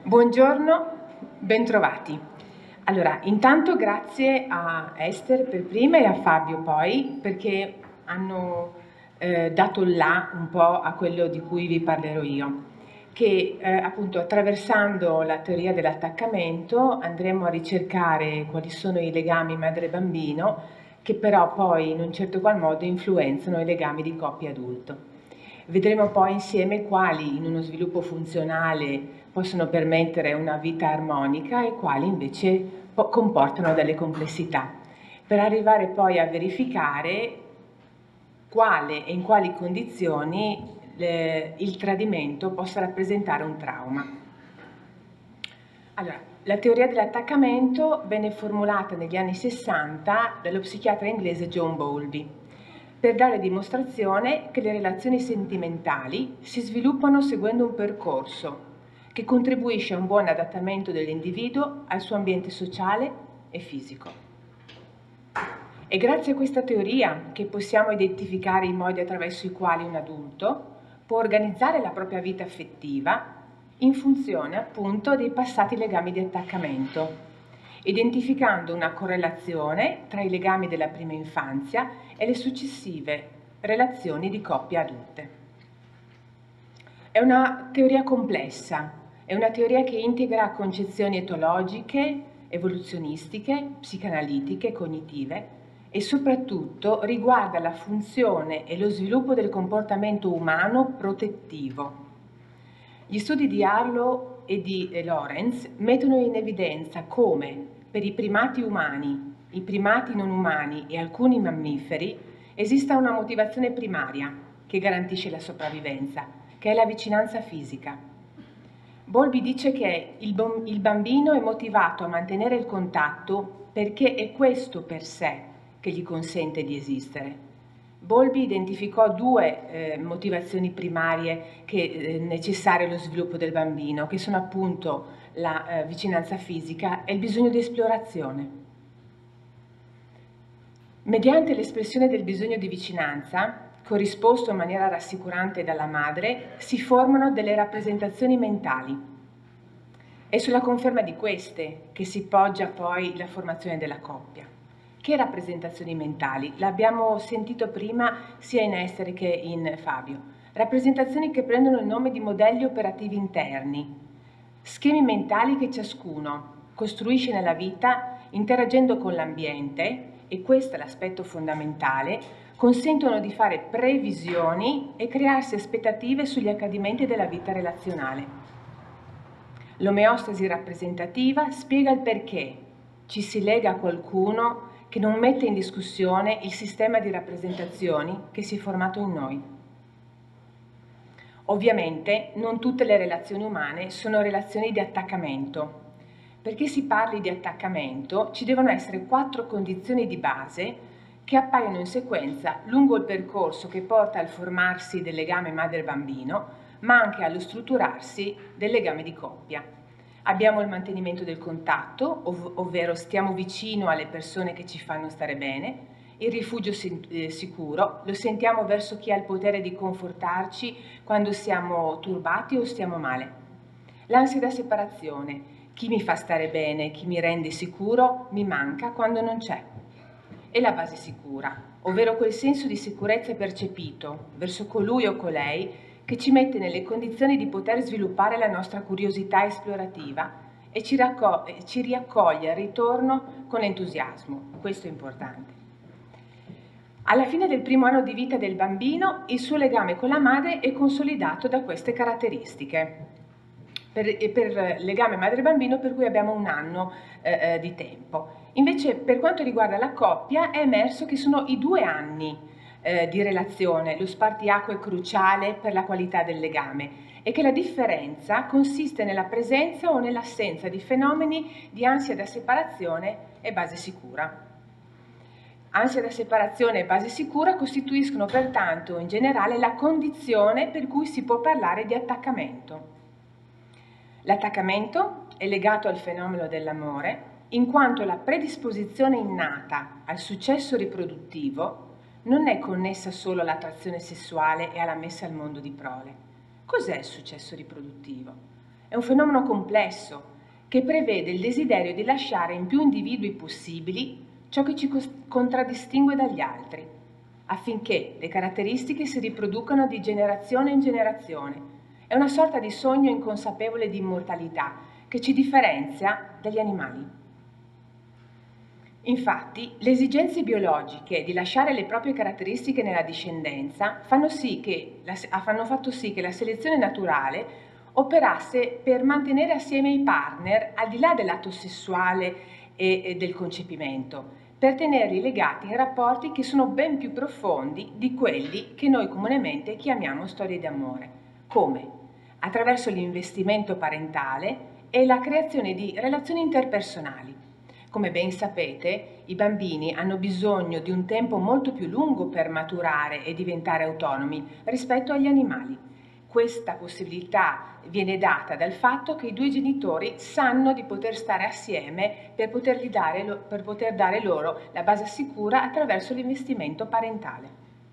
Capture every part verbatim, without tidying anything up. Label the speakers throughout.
Speaker 1: Buongiorno, bentrovati. Allora, intanto grazie a Esther per prima e a Fabio poi, perché hanno eh, dato là un po' a quello di cui vi parlerò io, che eh, appunto attraversando la teoria dell'attaccamento andremo a ricercare quali sono i legami madre-bambino, che però poi in un certo qual modo influenzano i legami di coppia adulto. Vedremo poi insieme quali in uno sviluppo funzionale possono permettere una vita armonica e quali invece comportano delle complessità, per arrivare poi a verificare quale e in quali condizioni le, il tradimento possa rappresentare un trauma. Allora, la teoria dell'attaccamento venne formulata negli anni sessanta dallo psichiatra inglese John Bowlby, per dare dimostrazione che le relazioni sentimentali si sviluppano seguendo un percorso che contribuisce a un buon adattamento dell'individuo al suo ambiente sociale e fisico. È grazie a questa teoria che possiamo identificare i modi attraverso i quali un adulto può organizzare la propria vita affettiva in funzione appunto dei passati legami di attaccamento, identificando una correlazione tra i legami della prima infanzia e le successive relazioni di coppia adulte. È una teoria complessa, è una teoria che integra concezioni etologiche, evoluzionistiche, psicanalitiche, cognitive e soprattutto riguarda la funzione e lo sviluppo del comportamento umano protettivo. Gli studi di Harlow e di Lorenz mettono in evidenza come per i primati umani, i primati non umani e alcuni mammiferi esista una motivazione primaria che garantisce la sopravvivenza, che è la vicinanza fisica. Bowlby dice che il bambino è motivato a mantenere il contatto perché è questo per sé che gli consente di esistere. Bowlby identificò due eh, motivazioni primarie che eh, necessarie allo sviluppo del bambino, che sono appunto la eh, vicinanza fisica e il bisogno di esplorazione. Mediante l'espressione del bisogno di vicinanza, corrisposto in maniera rassicurante dalla madre, si formano delle rappresentazioni mentali. È sulla conferma di queste che si poggia poi la formazione della coppia. Che rappresentazioni mentali? L'abbiamo sentito prima sia in Esther che in Fabio. Rappresentazioni che prendono il nome di modelli operativi interni, schemi mentali che ciascuno costruisce nella vita interagendo con l'ambiente, e questo è l'aspetto fondamentale, consentono di fare previsioni e crearsi aspettative sugli accadimenti della vita relazionale. L'omeostasi rappresentativa spiega il perché ci si lega a qualcuno che non mette in discussione il sistema di rappresentazioni che si è formato in noi. Ovviamente non tutte le relazioni umane sono relazioni di attaccamento. Perché si parli di attaccamento ci devono essere quattro condizioni di base che appaiono in sequenza lungo il percorso che porta al formarsi del legame madre-bambino, ma anche allo strutturarsi del legame di coppia. Abbiamo il mantenimento del contatto, ov- ovvero stiamo vicino alle persone che ci fanno stare bene, il rifugio eh, sicuro, lo sentiamo verso chi ha il potere di confortarci quando siamo turbati o stiamo male. L'ansia da separazione, chi mi fa stare bene, chi mi rende sicuro, mi manca quando non c'è. E la base sicura, ovvero quel senso di sicurezza percepito verso colui o colei che ci mette nelle condizioni di poter sviluppare la nostra curiosità esplorativa e ci, ci riaccoglie al ritorno con entusiasmo. Questo è importante. Alla fine del primo anno di vita del bambino, il suo legame con la madre è consolidato da queste caratteristiche. Per, per legame madre-bambino per cui abbiamo un anno eh, di tempo. Invece per quanto riguarda la coppia è emerso che sono i due anni eh, di relazione, lo spartiacque cruciale per la qualità del legame e che la differenza consiste nella presenza o nell'assenza di fenomeni di ansia da separazione e base sicura. Ansia da separazione e base sicura costituiscono pertanto in generale la condizione per cui si può parlare di attaccamento. L'attaccamento è legato al fenomeno dell'amore in quanto la predisposizione innata al successo riproduttivo non è connessa solo all'attrazione sessuale e alla messa al mondo di prole. Cos'è il successo riproduttivo? È un fenomeno complesso che prevede il desiderio di lasciare in più individui possibili ciò che ci contraddistingue dagli altri, affinché le caratteristiche si riproducano di generazione in generazione. È una sorta di sogno inconsapevole di immortalità che ci differenzia dagli animali. Infatti, le esigenze biologiche di lasciare le proprie caratteristiche nella discendenza fanno, sì che la, fanno fatto sì che la selezione naturale operasse per mantenere assieme i partner al di là dell'atto sessuale e, e del concepimento, per tenerli legati in rapporti che sono ben più profondi di quelli che noi comunemente chiamiamo storie d'amore. Come? Attraverso l'investimento parentale e la creazione di relazioni interpersonali. Come ben sapete, i bambini hanno bisogno di un tempo molto più lungo per maturare e diventare autonomi rispetto agli animali. Questa possibilità viene data dal fatto che i due genitori sanno di poter stare assieme per, potergli dare, per poter dare loro la base sicura attraverso l'investimento parentale.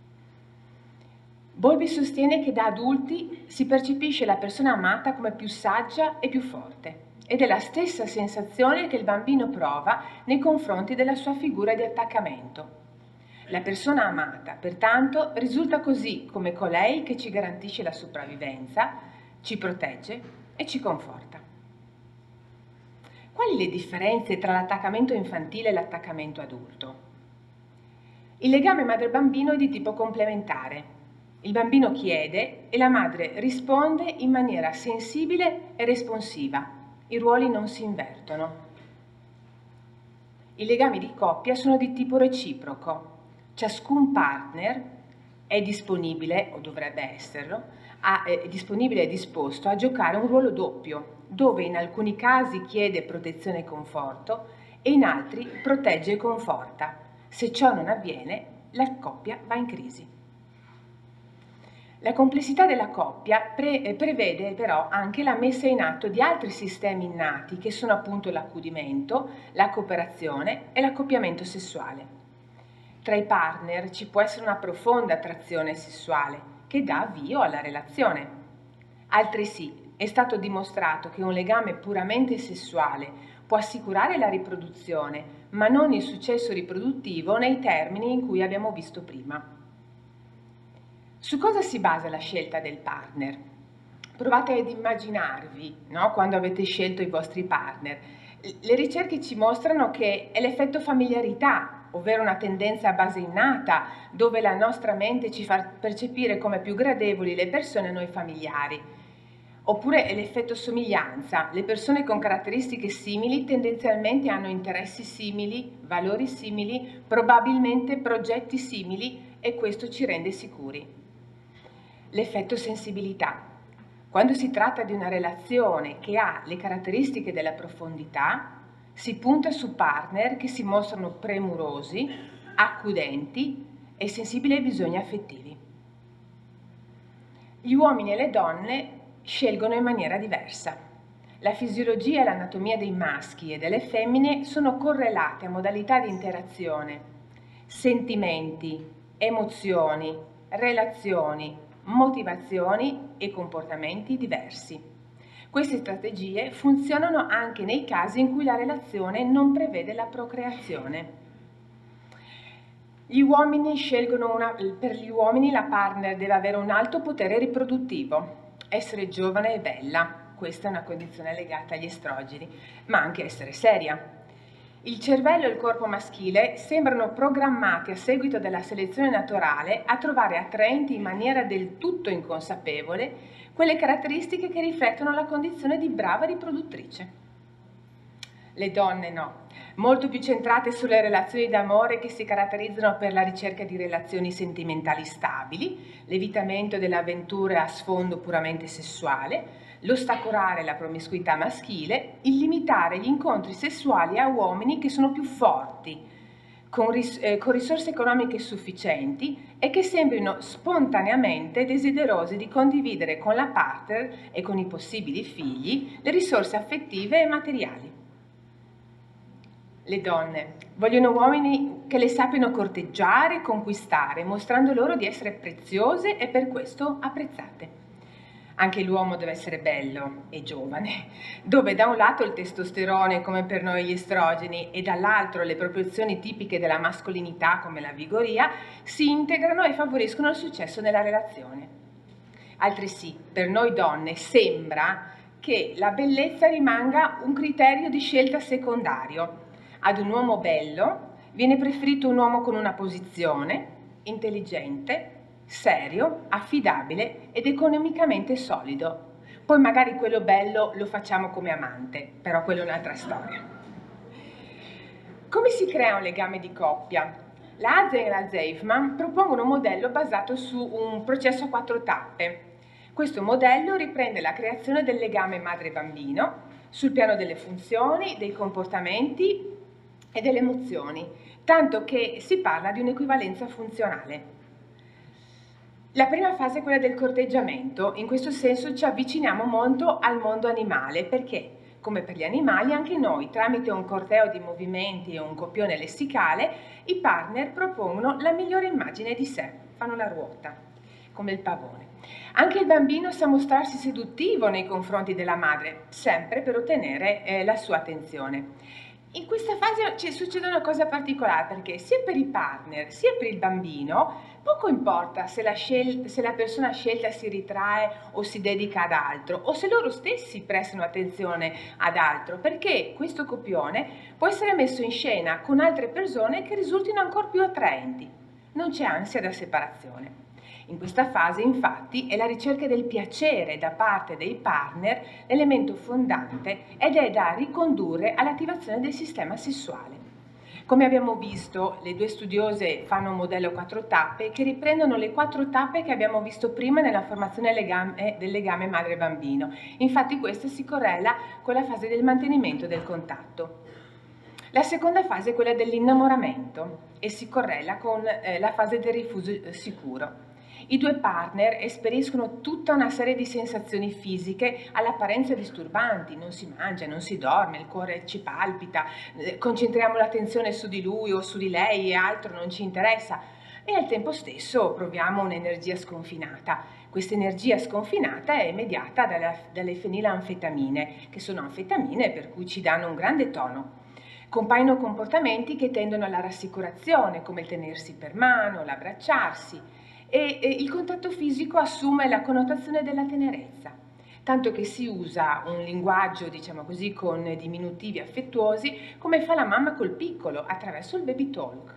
Speaker 1: Bowlby sostiene che da adulti si percepisce la persona amata come più saggia e più forte, ed è la stessa sensazione che il bambino prova nei confronti della sua figura di attaccamento. La persona amata, pertanto, risulta così come colei che ci garantisce la sopravvivenza, ci protegge e ci conforta. Quali le differenze tra l'attaccamento infantile e l'attaccamento adulto? Il legame madre-bambino è di tipo complementare. Il bambino chiede e la madre risponde in maniera sensibile e responsiva. I ruoli non si invertono. I legami di coppia sono di tipo reciproco. Ciascun partner è disponibile, o dovrebbe esserlo, a, è disponibile e disposto a giocare un ruolo doppio, dove in alcuni casi chiede protezione e conforto e in altri protegge e conforta. Se ciò non avviene, la coppia va in crisi. La complessità della coppia pre- prevede però anche la messa in atto di altri sistemi innati che sono appunto l'accudimento, la cooperazione e l'accoppiamento sessuale. Tra i partner ci può essere una profonda attrazione sessuale che dà avvio alla relazione. Altresì è stato dimostrato che un legame puramente sessuale può assicurare la riproduzione, ma non il successo riproduttivo nei termini in cui abbiamo visto prima. Su cosa si basa la scelta del partner? Provate ad immaginarvi, no, quando avete scelto i vostri partner. Le ricerche ci mostrano che è l'effetto familiarità, ovvero una tendenza a base innata, dove la nostra mente ci fa percepire come più gradevoli le persone a noi familiari. Oppure è l'effetto somiglianza. Le persone con caratteristiche simili tendenzialmente hanno interessi simili, valori simili, probabilmente progetti simili e questo ci rende sicuri. L'effetto sensibilità. Quando si tratta di una relazione che ha le caratteristiche della profondità, si punta su partner che si mostrano premurosi, accudenti e sensibili ai bisogni affettivi. Gli uomini e le donne scelgono in maniera diversa. La fisiologia e l'anatomia dei maschi e delle femmine sono correlate a modalità di interazione, sentimenti, emozioni, relazioni, motivazioni e comportamenti diversi. Queste strategie funzionano anche nei casi in cui la relazione non prevede la procreazione. Gli uomini scelgono una, per gli uomini la partner deve avere un alto potere riproduttivo, essere giovane e bella, questa è una condizione legata agli estrogeni, ma anche essere seria. Il cervello e il corpo maschile sembrano programmati a seguito della selezione naturale a trovare attraenti in maniera del tutto inconsapevole quelle caratteristiche che riflettono la condizione di brava riproduttrice. Le donne no, molto più centrate sulle relazioni d'amore che si caratterizzano per la ricerca di relazioni sentimentali stabili, l'evitamento delle avventure a sfondo puramente sessuale, l'ostacolare la promiscuità maschile, il limitare gli incontri sessuali a uomini che sono più forti, con, ris- eh, con risorse economiche sufficienti e che sembrino spontaneamente desiderosi di condividere con la partner e con i possibili figli le risorse affettive e materiali. Le donne vogliono uomini che le sappiano corteggiare e conquistare, mostrando loro di essere preziose e per questo apprezzate. Anche l'uomo deve essere bello e giovane, dove da un lato il testosterone, come per noi gli estrogeni, e dall'altro le proporzioni tipiche della mascolinità, come la vigoria, si integrano e favoriscono il successo nella relazione. Altresì, per noi donne sembra che la bellezza rimanga un criterio di scelta secondario. Ad un uomo bello viene preferito un uomo con una posizione, intelligente, serio, affidabile ed economicamente solido. Poi magari quello bello lo facciamo come amante, però quella è un'altra storia. Come si crea un legame di coppia? La Hazen e la Zeifman propongono un modello basato su un processo a quattro tappe. Questo modello riprende la creazione del legame madre-bambino sul piano delle funzioni, dei comportamenti e delle emozioni, tanto che si parla di un'equivalenza funzionale. La prima fase è quella del corteggiamento. In questo senso ci avviciniamo molto al mondo animale, perché, come per gli animali, anche noi, tramite un corteo di movimenti e un copione lessicale, i partner propongono la migliore immagine di sé, fanno la ruota, come il pavone. Anche il bambino sa mostrarsi seduttivo nei confronti della madre, sempre per ottenere eh, la sua attenzione. In questa fase ci succede una cosa particolare, perché sia per i partner sia per il bambino poco importa se la, se la persona scelta si ritrae o si dedica ad altro, o se loro stessi prestano attenzione ad altro, perché questo copione può essere messo in scena con altre persone che risultino ancora più attraenti. Non c'è ansia da separazione. In questa fase, infatti, è la ricerca del piacere da parte dei partner l'elemento fondante ed è da ricondurre all'attivazione del sistema sessuale. Come abbiamo visto, le due studiose fanno un modello a quattro tappe che riprendono le quattro tappe che abbiamo visto prima nella formazione legame, del legame madre-bambino. Infatti questa si correla con la fase del mantenimento del contatto. La seconda fase è quella dell'innamoramento e si correla con eh, la fase del rifugio sicuro. I due partner esperiscono tutta una serie di sensazioni fisiche all'apparenza disturbanti, non si mangia, non si dorme, il cuore ci palpita, eh, concentriamo l'attenzione su di lui o su di lei e altro non ci interessa e al tempo stesso proviamo un'energia sconfinata. Questa energia sconfinata è mediata dalla, dalle fenilanfetamine, che sono anfetamine per cui ci danno un grande tono. Compaiono comportamenti che tendono alla rassicurazione, come il tenersi per mano, l'abbracciarsi, e il contatto fisico assume la connotazione della tenerezza, tanto che si usa un linguaggio, diciamo così, con diminutivi affettuosi, come fa la mamma col piccolo, attraverso il baby talk.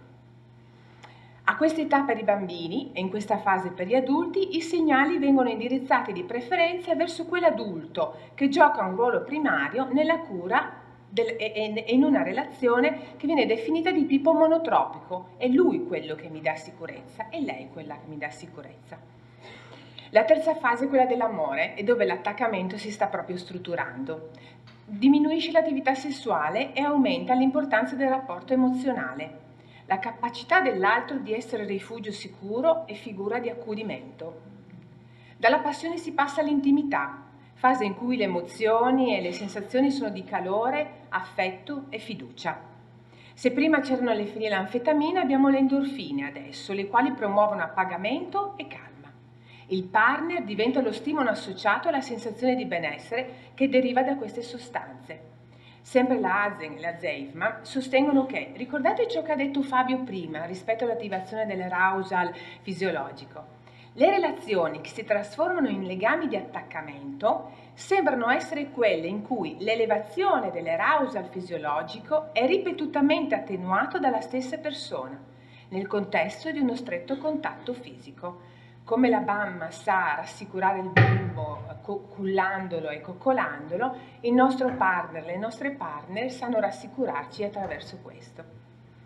Speaker 1: A questa etapa di bambini, e in questa fase per gli adulti, i segnali vengono indirizzati di preferenza verso quell'adulto che gioca un ruolo primario nella cura Del, e in una relazione che viene definita di tipo monotropico. È lui quello che mi dà sicurezza e lei quella che mi dà sicurezza. La terza fase è quella dell'amore, e dove l'attaccamento si sta proprio strutturando. Diminuisce l'attività sessuale e aumenta l'importanza del rapporto emozionale, la capacità dell'altro di essere rifugio sicuro e figura di accudimento. Dalla passione si passa all'intimità, fase in cui le emozioni e le sensazioni sono di calore, affetto e fiducia. Se prima c'erano le fenilanfetamine, abbiamo le endorfine adesso, le quali promuovono appagamento e calma. Il partner diventa lo stimolo associato alla sensazione di benessere che deriva da queste sostanze. Sempre la Hazen e la Zeifman sostengono che, ricordate ciò che ha detto Fabio prima rispetto all'attivazione dell'arousal fisiologico, le relazioni che si trasformano in legami di attaccamento sembrano essere quelle in cui l'elevazione dell'arousal fisiologico è ripetutamente attenuato dalla stessa persona, nel contesto di uno stretto contatto fisico. Come la mamma sa rassicurare il bimbo cullandolo e coccolandolo, il nostro partner, le nostre partner sanno rassicurarci attraverso questo.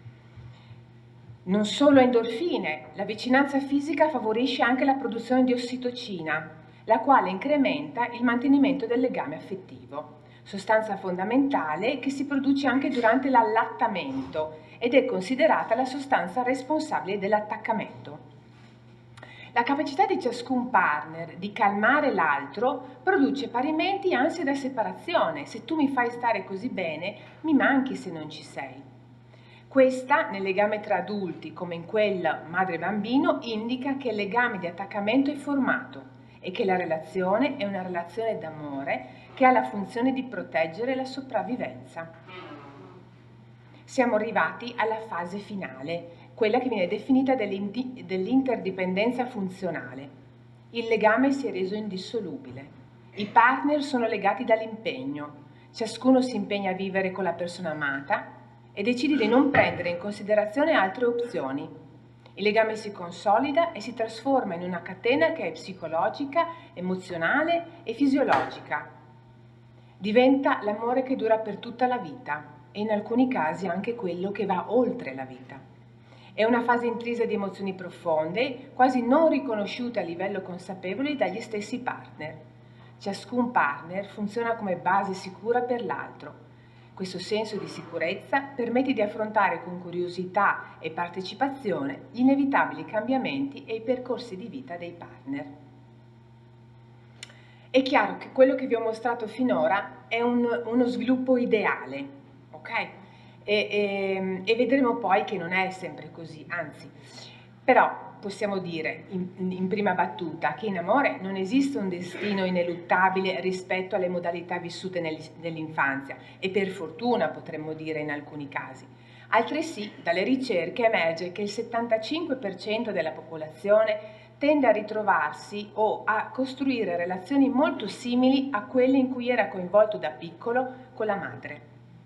Speaker 1: Non solo endorfine, la vicinanza fisica favorisce anche la produzione di ossitocina, la quale incrementa il mantenimento del legame affettivo, sostanza fondamentale che si produce anche durante l'allattamento ed è considerata la sostanza responsabile dell'attaccamento. La capacità di ciascun partner di calmare l'altro produce parimenti ansia da separazione. Se tu mi fai stare così bene, mi manchi se non ci sei. Questa, nel legame tra adulti come in quello madre-bambino, indica che il legame di attaccamento è formato e che la relazione è una relazione d'amore che ha la funzione di proteggere la sopravvivenza. Siamo arrivati alla fase finale, quella che viene definita dell'interdipendenza funzionale. Il legame si è reso indissolubile. I partner sono legati dall'impegno. Ciascuno si impegna a vivere con la persona amata e decide di non prendere in considerazione altre opzioni. Il legame si consolida e si trasforma in una catena che è psicologica, emozionale e fisiologica. Diventa l'amore che dura per tutta la vita e in alcuni casi anche quello che va oltre la vita. È una fase intrisa di emozioni profonde, quasi non riconosciute a livello consapevole dagli stessi partner. Ciascun partner funziona come base sicura per l'altro. Questo senso di sicurezza permette di affrontare con curiosità e partecipazione gli inevitabili cambiamenti e i percorsi di vita dei partner. È chiaro che quello che vi ho mostrato finora è un, uno sviluppo ideale, ok? E, e, e vedremo poi che non è sempre così, anzi, però possiamo dire in, in prima battuta che in amore non esiste un destino ineluttabile rispetto alle modalità vissute nell'infanzia e per fortuna potremmo dire in alcuni casi. Altresì dalle ricerche emerge che il settantacinque per cento della popolazione tende a ritrovarsi o a costruire relazioni molto simili a quelle in cui era coinvolto da piccolo con la madre.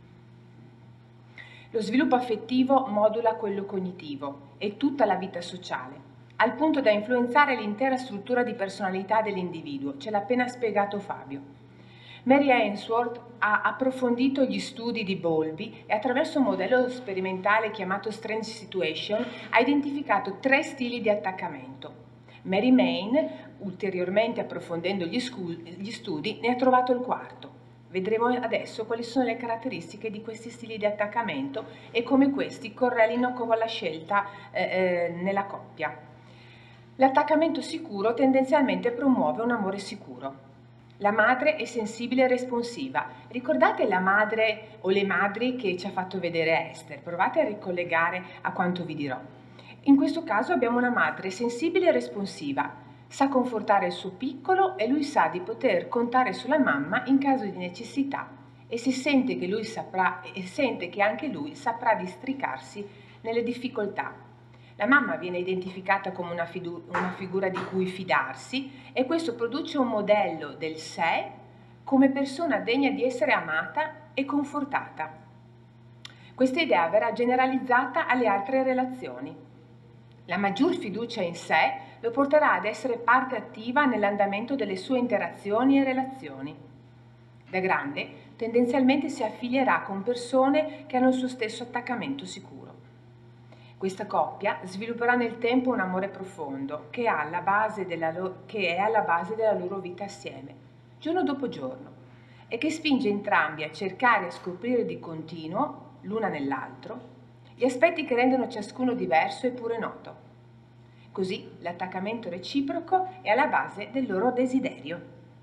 Speaker 1: Lo sviluppo affettivo modula quello cognitivo e tutta la vita sociale, al punto da influenzare l'intera struttura di personalità dell'individuo, ce l'ha appena spiegato Fabio. Mary Ainsworth ha approfondito gli studi di Bowlby e attraverso un modello sperimentale chiamato Strange Situation ha identificato tre stili di attaccamento. Mary Main, ulteriormente approfondendo gli, gli studi, ne ha trovato il quarto. Vedremo adesso quali sono le caratteristiche di questi stili di attaccamento e come questi correlino con la scelta eh, nella coppia. L'attaccamento sicuro tendenzialmente promuove un amore sicuro. La madre è sensibile e responsiva. Ricordate la madre o le madri che ci ha fatto vedere Esther? Provate a ricollegare a quanto vi dirò. In questo caso abbiamo una madre sensibile e responsiva. Sa confortare il suo piccolo e lui sa di poter contare sulla mamma in caso di necessità e si sente che, lui saprà, e sente che anche lui saprà districarsi nelle difficoltà. La mamma viene identificata come una, una figura di cui fidarsi e questo produce un modello del sé come persona degna di essere amata e confortata. Questa idea verrà generalizzata alle altre relazioni. La maggior fiducia in sé lo porterà ad essere parte attiva nell'andamento delle sue interazioni e relazioni. Da grande, tendenzialmente si affilierà con persone che hanno il suo stesso attaccamento sicuro. Questa coppia svilupperà nel tempo un amore profondo che, ha alla base della lo- che è alla base della loro vita assieme, giorno dopo giorno, e che spinge entrambi a cercare e scoprire di continuo, l'una nell'altro, gli aspetti che rendono ciascuno diverso eppure noto. Così l'attaccamento reciproco è alla base del loro desiderio.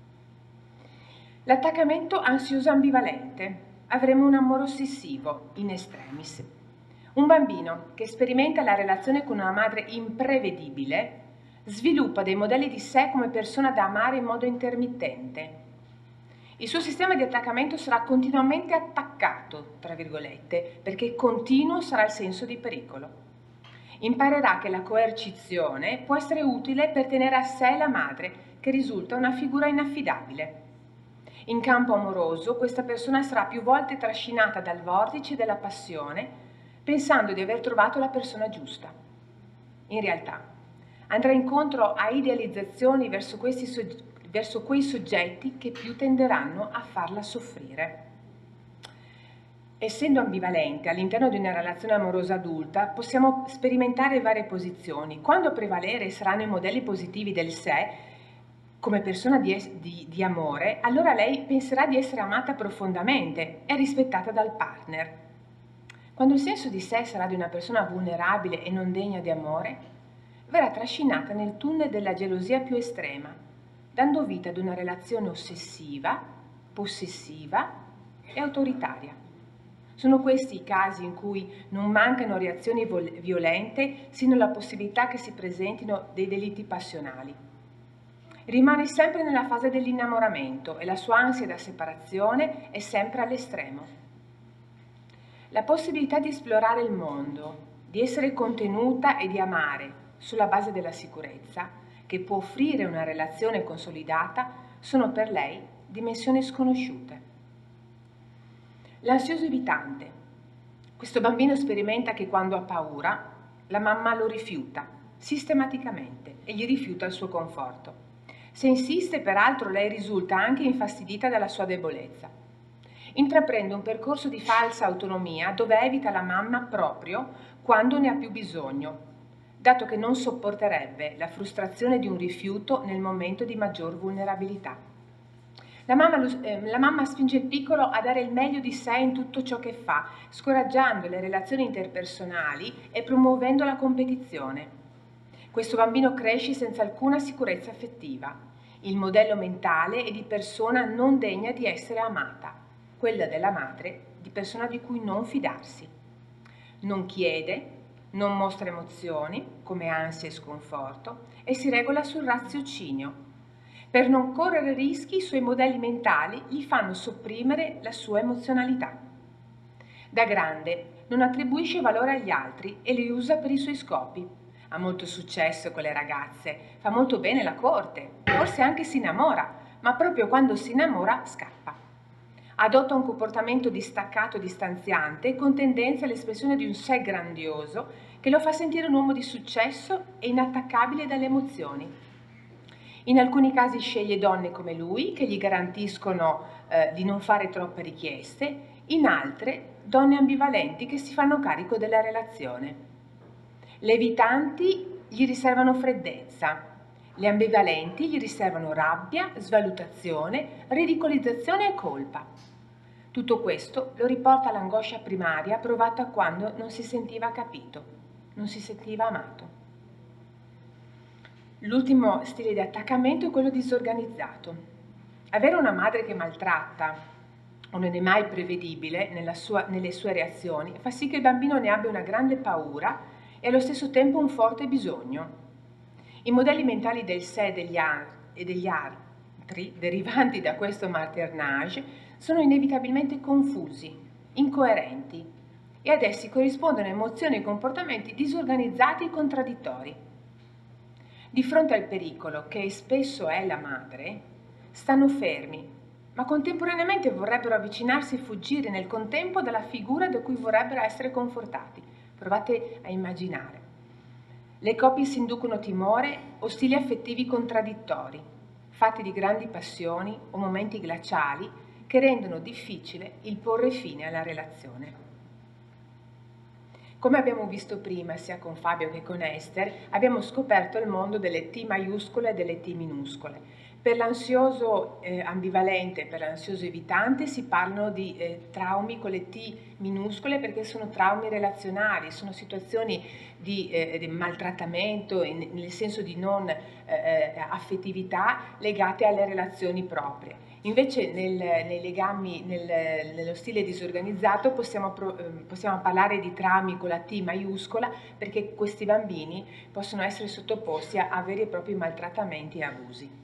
Speaker 1: L'attaccamento ansioso ambivalente. Avremo un amore ossessivo, in extremis. Un bambino che sperimenta la relazione con una madre imprevedibile sviluppa dei modelli di sé come persona da amare in modo intermittente. Il suo sistema di attaccamento sarà continuamente attaccato, tra virgolette, perché continuo sarà il senso di pericolo. Imparerà che la coercizione può essere utile per tenere a sé la madre, che risulta una figura inaffidabile. In campo amoroso, questa persona sarà più volte trascinata dal vortice della passione, pensando di aver trovato la persona giusta. In realtà, andrà incontro a idealizzazioni verso, questi soggetti, verso quei soggetti che più tenderanno a farla soffrire. Essendo ambivalente all'interno di una relazione amorosa adulta, possiamo sperimentare varie posizioni. Quando a prevalere saranno i modelli positivi del sé, come persona di, di, di amore, allora lei penserà di essere amata profondamente e rispettata dal partner. Quando il senso di sé sarà di una persona vulnerabile e non degna di amore, verrà trascinata nel tunnel della gelosia più estrema, dando vita ad una relazione ossessiva, possessiva e autoritaria. Sono questi i casi in cui non mancano reazioni violente, sino alla possibilità che si presentino dei delitti passionali. Rimane sempre nella fase dell'innamoramento e la sua ansia da separazione è sempre all'estremo. La possibilità di esplorare il mondo, di essere contenuta e di amare sulla base della sicurezza che può offrire una relazione consolidata sono per lei dimensioni sconosciute. L'ansioso evitante. Questo bambino sperimenta che quando ha paura la mamma lo rifiuta sistematicamente e gli rifiuta il suo conforto. Se insiste, peraltro, lei risulta anche infastidita dalla sua debolezza. Intraprende un percorso di falsa autonomia dove evita la mamma proprio quando ne ha più bisogno, dato che non sopporterebbe la frustrazione di un rifiuto nel momento di maggior vulnerabilità. La mamma, eh, la mamma spinge il piccolo a dare il meglio di sé in tutto ciò che fa, scoraggiando le relazioni interpersonali e promuovendo la competizione. Questo bambino cresce senza alcuna sicurezza affettiva. Il modello mentale è di persona non degna di essere amata, quella della madre di persona di cui non fidarsi. Non chiede, non mostra emozioni come ansia e sconforto e si regola sul raziocinio. Per non correre rischi, i suoi modelli mentali gli fanno sopprimere la sua emozionalità. Da grande non attribuisce valore agli altri e li usa per i suoi scopi. Ha molto successo con le ragazze, fa molto bene la corte, forse anche si innamora, ma proprio quando si innamora scappa. Adotta un comportamento distaccato e distanziante con tendenza all'espressione di un sé grandioso che lo fa sentire un uomo di successo e inattaccabile dalle emozioni. In alcuni casi sceglie donne come lui che gli garantiscono eh, di non fare troppe richieste, in altre donne ambivalenti che si fanno carico della relazione. Le evitanti gli riservano freddezza, le ambivalenti gli riservano rabbia, svalutazione, ridicolizzazione e colpa. Tutto questo lo riporta all'angoscia primaria provata quando non si sentiva capito, non si sentiva amato. L'ultimo stile di attaccamento è quello disorganizzato. Avere una madre che maltratta o non è mai prevedibile nella sua, nelle sue reazioni fa sì che il bambino ne abbia una grande paura e allo stesso tempo un forte bisogno. I modelli mentali del sé e degli, e degli altri, derivanti da questo maternage, sono inevitabilmente confusi, incoerenti, e ad essi corrispondono emozioni e comportamenti disorganizzati e contraddittori. Di fronte al pericolo, che spesso è la madre, stanno fermi, ma contemporaneamente vorrebbero avvicinarsi e fuggire nel contempo dalla figura da cui vorrebbero essere confortati. Provate a immaginare. Le coppie si inducono timore o stili affettivi contraddittori, fatti di grandi passioni o momenti glaciali che rendono difficile il porre fine alla relazione. Come abbiamo visto prima, sia con Fabio che con Esther, abbiamo scoperto il mondo delle T maiuscole e delle T minuscole. Per l'ansioso eh, ambivalente e per l'ansioso evitante si parlano di eh, traumi con le T minuscole perché sono traumi relazionali, sono situazioni di, eh, di maltrattamento, in, nel senso di non eh, affettività legate alle relazioni proprie. Invece nel, nei legami, nel, nello stile disorganizzato possiamo, possiamo parlare di traumi con la T maiuscola perché questi bambini possono essere sottoposti a, a veri e propri maltrattamenti e abusi.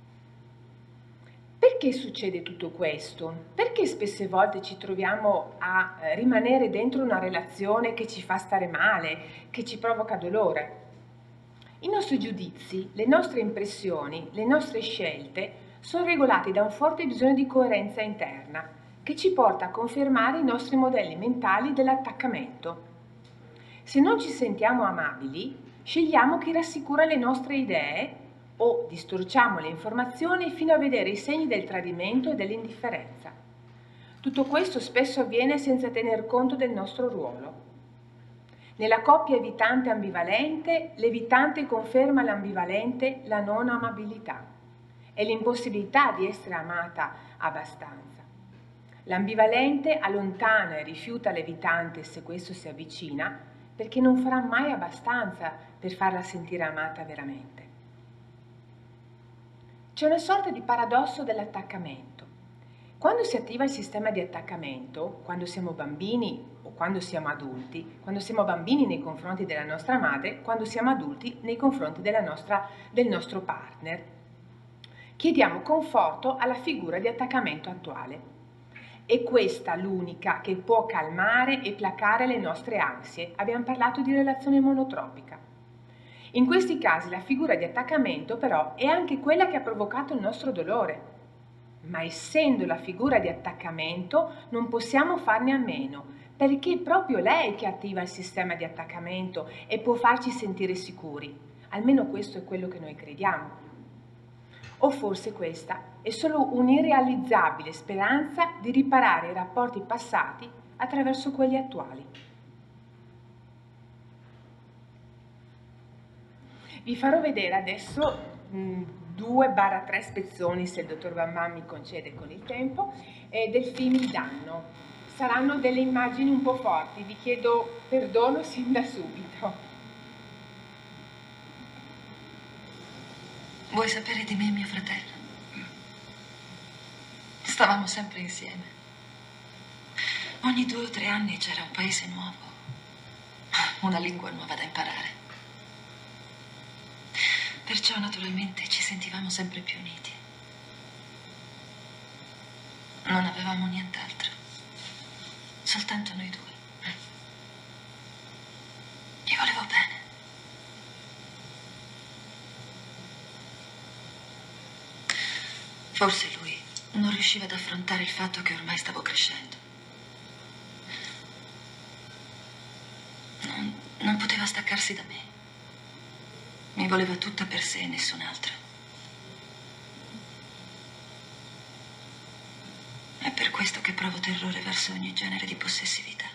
Speaker 1: Perché succede tutto questo? Perché spesse volte ci troviamo a rimanere dentro una relazione che ci fa stare male, che ci provoca dolore? I nostri giudizi, le nostre impressioni, le nostre scelte sono regolati da un forte bisogno di coerenza interna che ci porta a confermare i nostri modelli mentali dell'attaccamento. Se non ci sentiamo amabili, scegliamo chi rassicura le nostre idee o distorciamo le informazioni fino a vedere i segni del tradimento e dell'indifferenza. Tutto questo spesso avviene senza tener conto del nostro ruolo. Nella coppia evitante-ambivalente, l'evitante conferma all'ambivalente la non amabilità e l'impossibilità di essere amata abbastanza. L'ambivalente allontana e rifiuta l'evitante se questo si avvicina perché non farà mai abbastanza per farla sentire amata veramente. C'è una sorta di paradosso dell'attaccamento. Quando si attiva il sistema di attaccamento, quando siamo bambini o quando siamo adulti, quando siamo bambini nei confronti della nostra madre, quando siamo adulti nei confronti della nostra, del nostro partner, chiediamo conforto alla figura di attaccamento attuale. È questa l'unica che può calmare e placare le nostre ansie. Abbiamo parlato di relazione monotropica. In questi casi la figura di attaccamento però è anche quella che ha provocato il nostro dolore. Ma essendo la figura di attaccamento non possiamo farne a meno, perché è proprio lei che attiva il sistema di attaccamento e può farci sentire sicuri. Almeno questo è quello che noi crediamo. O forse questa è solo un'irrealizzabile speranza di riparare i rapporti passati attraverso quelli attuali. Vi farò vedere adesso mh, due barra tre spezzoni, se il dottor Bambam mi concede con il tempo, eh, del film Il danno. Saranno delle immagini un po' forti, vi chiedo perdono sin da subito.
Speaker 2: Vuoi sapere di me e mio fratello? Stavamo sempre insieme. Ogni due o tre anni c'era un paese nuovo, una lingua nuova da imparare. Perciò naturalmente ci sentivamo sempre più uniti. Non avevamo nient'altro, soltanto noi due. Gli volevo bene. Forse lui non riusciva ad affrontare il fatto che ormai stavo crescendo. Non, non poteva staccarsi da me. Mi voleva tutta per sé e nessun altro. È per questo che provo terrore verso ogni genere di possessività.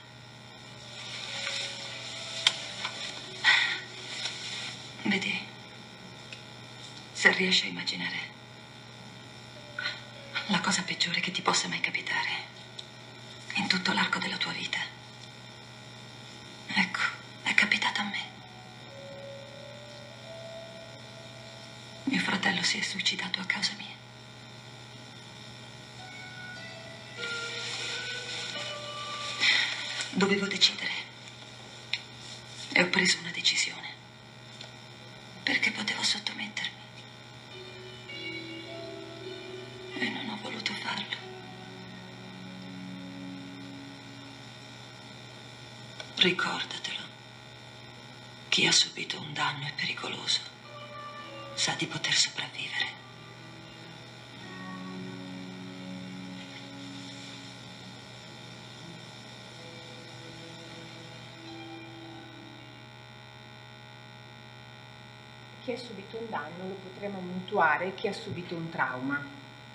Speaker 2: Vedi, se riesci a immaginare la cosa peggiore che ti possa mai capitare in tutto l'arco della tua vita. Ecco, è capitata a me. Mio fratello si è suicidato a causa mia. Dovevo decidere. E ho preso una decisione. Perché potevo sottomettermi. E non ho voluto farlo. Ricordatelo. Chi ha subito un danno è pericoloso. Sa di poter sopravvivere.
Speaker 1: Chi ha subito un danno lo potremo mutuare chi ha subito un trauma.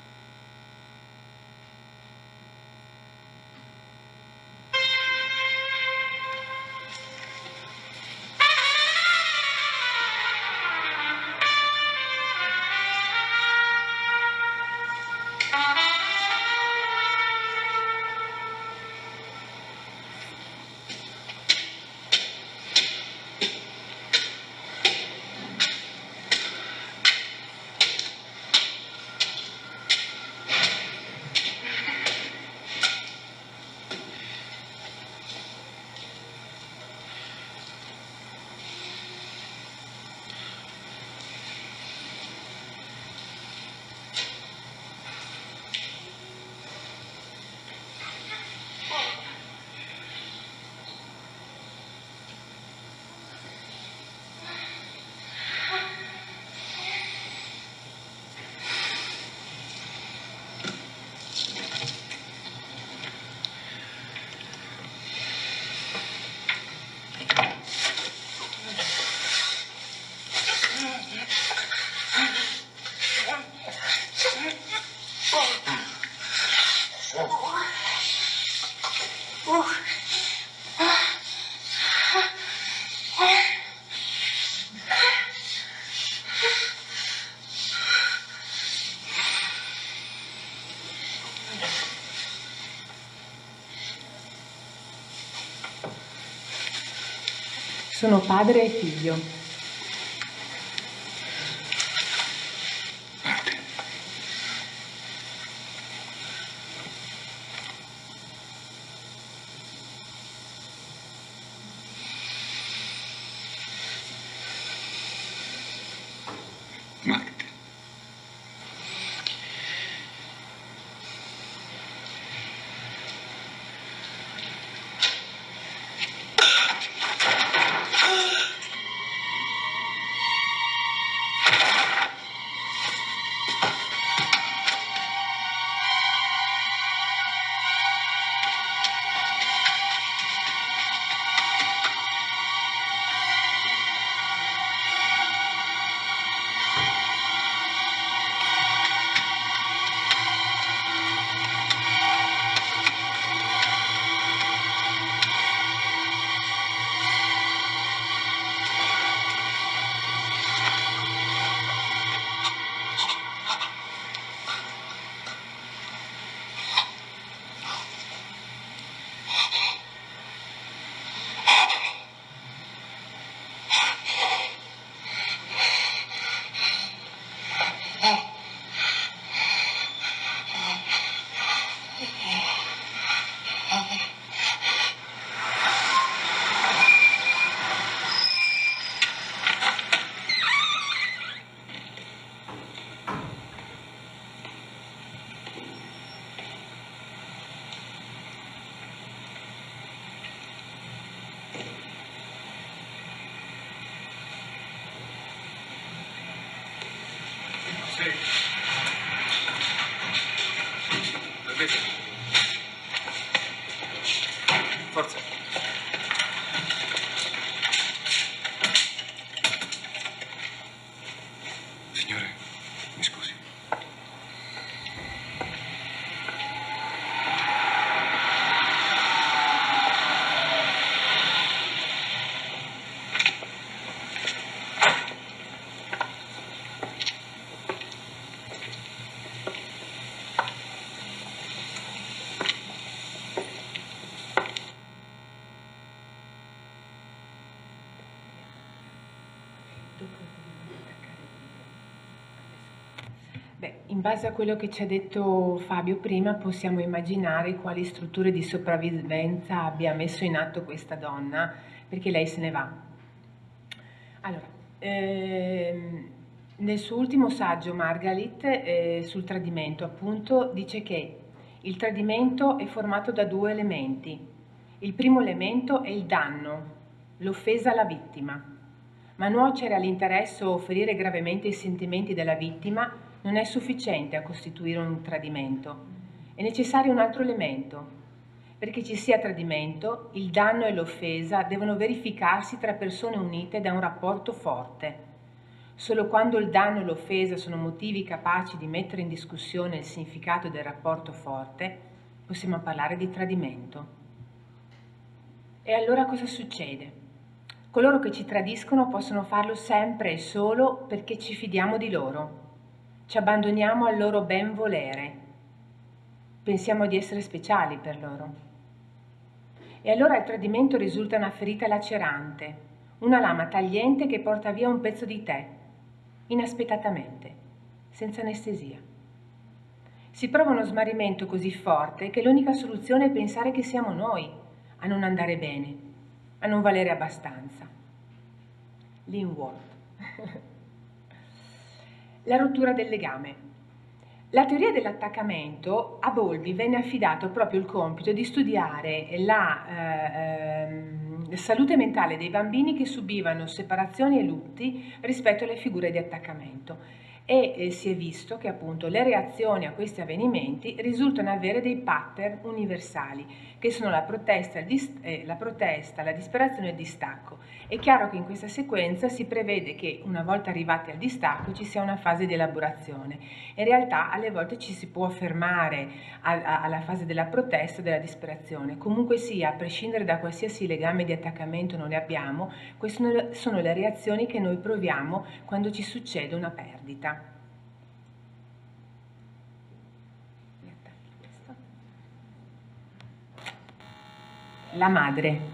Speaker 1: Sono padre e figlio.
Speaker 3: Magda.
Speaker 1: In base a quello che ci ha detto Fabio prima, possiamo immaginare quali strutture di sopravvivenza abbia messo in atto questa donna, perché lei se ne va. Allora, ehm, nel suo ultimo saggio, Margalit, eh, sul tradimento, appunto, dice che il tradimento è formato da due elementi. Il primo elemento è il danno, l'offesa alla vittima. Ma nuocere all'interesse o ferire gravemente i sentimenti della vittima non è sufficiente a costituire un tradimento. È necessario un altro elemento. Perché ci sia tradimento, il danno e l'offesa devono verificarsi tra persone unite da un rapporto forte. Solo quando il danno e l'offesa sono motivi capaci di mettere in discussione il significato del rapporto forte, possiamo parlare di tradimento. E allora cosa succede? Coloro che ci tradiscono possono farlo sempre e solo perché ci fidiamo di loro. Ci abbandoniamo al loro ben volere. Pensiamo di essere speciali per loro. E allora il tradimento risulta una ferita lacerante, una lama tagliente che porta via un pezzo di te, inaspettatamente, senza anestesia. Si prova uno smarrimento così forte che l'unica soluzione è pensare che siamo noi a non andare bene, a non valere abbastanza. Linworth. La rottura del legame. La teoria dell'attaccamento a Bowlby venne affidato proprio il compito di studiare la eh, salute mentale dei bambini che subivano separazioni e lutti rispetto alle figure di attaccamento. E eh, si è visto che appunto le reazioni a questi avvenimenti risultano avere dei pattern universali, che sono la protesta, il dis- eh, la protesta, la disperazione e il distacco. È chiaro che in questa sequenza si prevede che una volta arrivati al distacco ci sia una fase di elaborazione. In realtà alle volte ci si può fermare a, a, alla fase della protesta o della disperazione. Comunque sia, a prescindere da qualsiasi legame di attaccamento noi abbiamo, queste sono le reazioni che noi proviamo quando ci succede una perdita. La madre.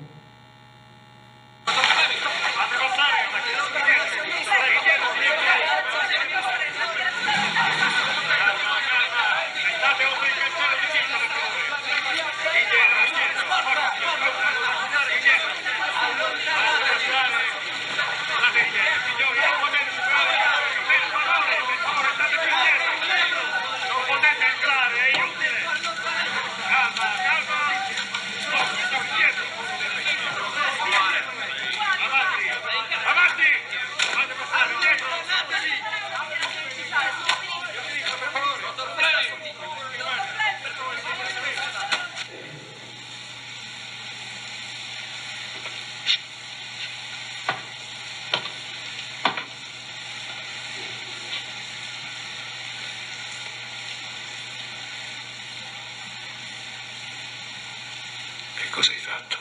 Speaker 3: Cosa hai fatto?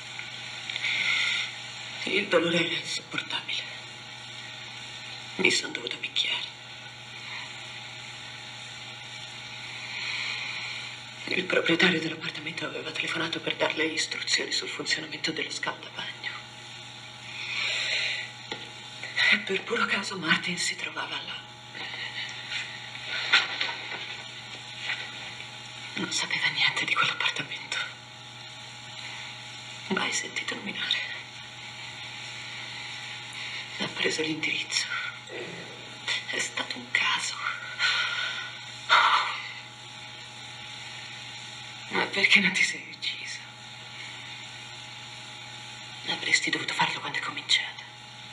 Speaker 2: Il dolore era insopportabile. Mi sono dovuta picchiare. Il proprietario dell'appartamento aveva telefonato per darle istruzioni sul funzionamento dello scaldabagno. E per puro caso Martin si trovava là. Non sapeva niente di quell'appartamento. Mai sentito nominare. Ha preso l'indirizzo. È stato un caso. Ma perché non ti sei uccisa? Avresti dovuto farlo quando è cominciata.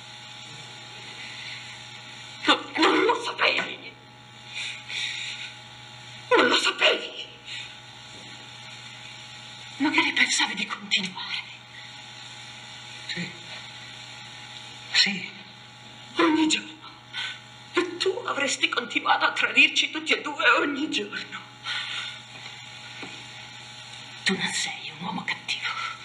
Speaker 2: No, non lo sapevi. Non lo sapevi. Magari pensavi di continuare.
Speaker 3: Sì. Sì.
Speaker 2: Ogni giorno. E tu avresti continuato a tradirci tutti e due ogni giorno. Tu non sei un uomo cattivo.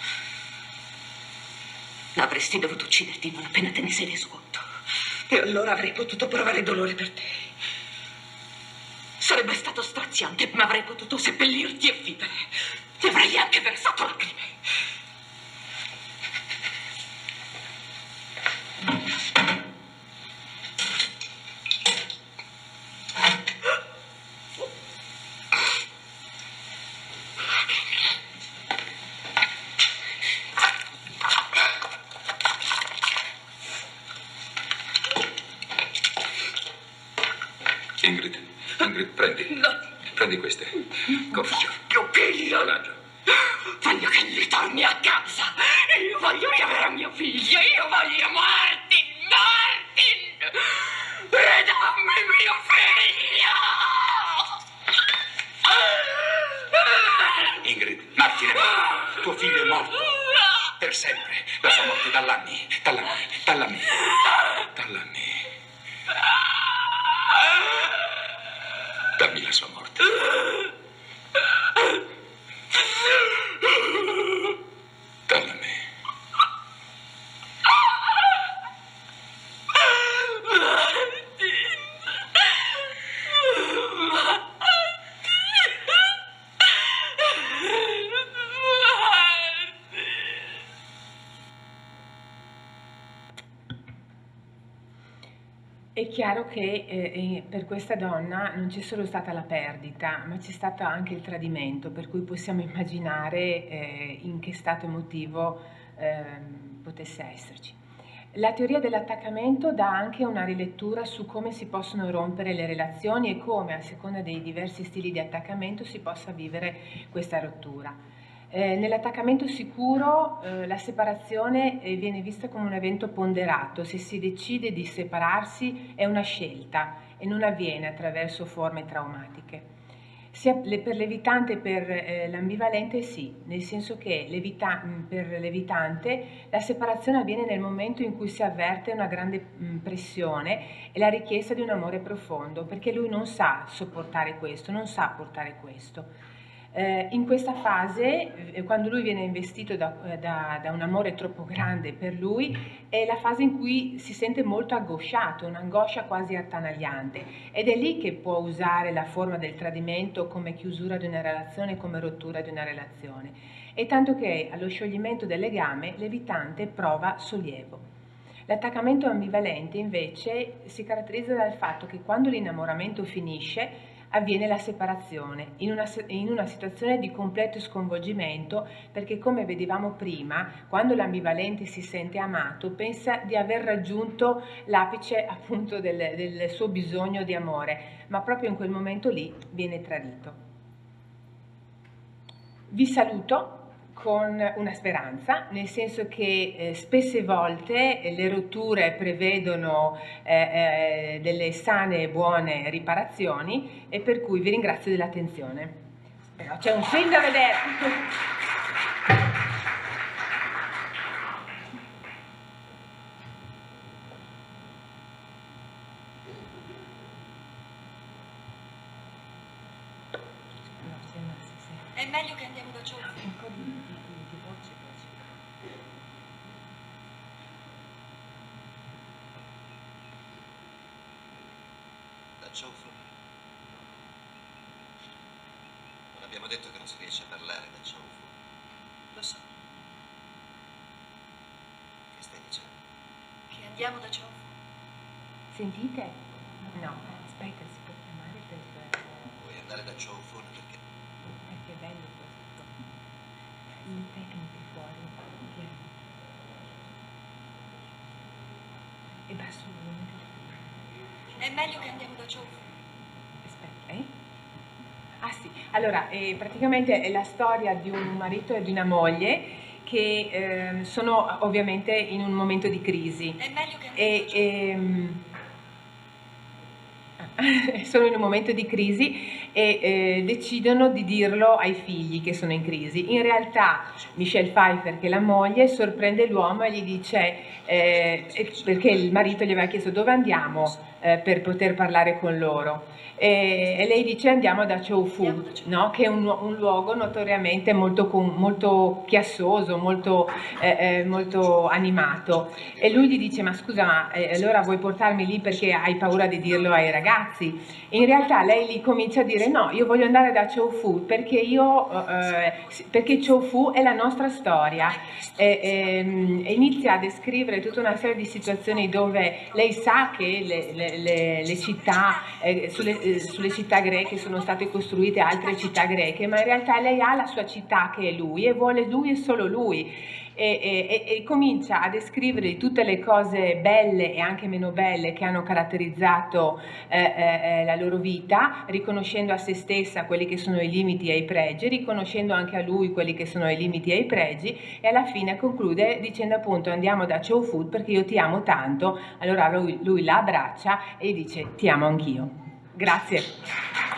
Speaker 2: Avresti dovuto ucciderti non appena te ne sei reso conto. E allora avrei potuto provare dolore per te. Sarebbe stato straziante, ma avrei potuto seppellirti e vivere. Ti avrei anche versato lacrime.
Speaker 3: Prendi.
Speaker 4: No.
Speaker 3: Prendi queste. Coraggio.
Speaker 4: Mio figlio.
Speaker 3: Coraggio.
Speaker 4: Voglio che lui torni a casa. Io voglio riavere mio figlio. Io voglio Martin. Martin. Ridammi mio figlio.
Speaker 3: Ingrid, Martin è morto. Tuo figlio è morto. Per sempre. La sua morte dall'anni. Dall'anni. Dall'anni. Dall'anni. Dammi la sua morte. Dalla me.
Speaker 1: È chiaro che eh, per questa donna non c'è solo stata la perdita, ma c'è stato anche il tradimento, per cui possiamo immaginare eh, in che stato emotivo eh, potesse esserci. La teoria dell'attaccamento dà anche una rilettura su come si possono rompere le relazioni e come, a seconda dei diversi stili di attaccamento, si possa vivere questa rottura. Eh, nell'attaccamento sicuro eh, la separazione eh, viene vista come un evento ponderato. Se si decide di separarsi è una scelta e non avviene attraverso forme traumatiche. Sia le, per l'evitante e per eh, l'ambivalente sì, nel senso che per l'evitante la separazione avviene nel momento in cui si avverte una grande mh, pressione e la richiesta di un amore profondo, perché lui non sa sopportare questo, non sa portare questo. Eh, in questa fase, eh, quando lui viene investito da, da, da un amore troppo grande per lui, è la fase in cui si sente molto angosciato, un'angoscia quasi attanagliante, ed è lì che può usare la forma del tradimento come chiusura di una relazione, come rottura di una relazione. E tanto che allo scioglimento del legame l'evitante prova sollievo. L'attaccamento ambivalente invece si caratterizza dal fatto che quando l'innamoramento finisce avviene la separazione, in una, in una situazione di completo sconvolgimento, perché come vedevamo prima, quando l'ambivalente si sente amato, pensa di aver raggiunto l'apice appunto del, del suo bisogno di amore, ma proprio in quel momento lì viene tradito. Vi saluto con una speranza, nel senso che eh, spesse volte eh, le rotture prevedono eh, eh, delle sane e buone riparazioni, e per cui vi ringrazio dell'attenzione. Però c'è un film da vedere!
Speaker 2: È meglio che andiamo da Joe.
Speaker 5: Joe Fu. Non abbiamo detto che non si riesce a parlare da Joe Fu.
Speaker 2: Lo so.
Speaker 5: Che stai dicendo?
Speaker 2: Che andiamo da Joe Fu.
Speaker 1: Sentite? No, aspetta, si può chiamare per...
Speaker 5: Vuoi andare da Joe Fu perché?
Speaker 1: Perché è bello questo. Le tecniche fuori. E basso il volume.
Speaker 2: È meglio che andiamo da Joe Fu.
Speaker 1: Aspetta, eh? Ah sì, allora, eh, praticamente è la storia di un marito e di una moglie che eh, sono ovviamente in un momento di crisi.
Speaker 2: È meglio che andiamo
Speaker 1: E,
Speaker 2: da Joe
Speaker 1: e, sono in un momento di crisi e eh, decidono di dirlo ai figli che sono in crisi. In realtà Michelle Pfeiffer, che è la moglie, sorprende l'uomo e gli dice, eh, perché il marito gli aveva chiesto dove andiamo eh, per poter parlare con loro, e, e lei dice andiamo da Joe Fu, no? Che è un, un luogo notoriamente molto, molto chiassoso, molto, eh, eh, molto animato, e lui gli dice ma scusa, ma eh, allora vuoi portarmi lì perché hai paura di dirlo ai ragazzi? E in realtà lei gli comincia a dire no, io voglio andare da Joe Fu perché, io, eh, perché Joe Fu è la nostra storia, e, e, e inizia a descrivere tutta una serie di situazioni dove lei sa che le, le, le, le città, eh, sulle, eh, sulle città greche sono state costruite altre città greche, ma in realtà lei ha la sua città che è lui e vuole lui e solo lui. e, e, e comincia a descrivere tutte le cose belle e anche meno belle che hanno caratterizzato eh, eh, la loro vita, riconoscendo a se stessa quelli che sono i limiti e i pregi, riconoscendo anche a lui quelli che sono i limiti e i pregi, e alla fine conclude dicendo appunto andiamo da Chow Food perché io ti amo tanto. Allora lui, lui la abbraccia e gli dice ti amo anch'io. Grazie.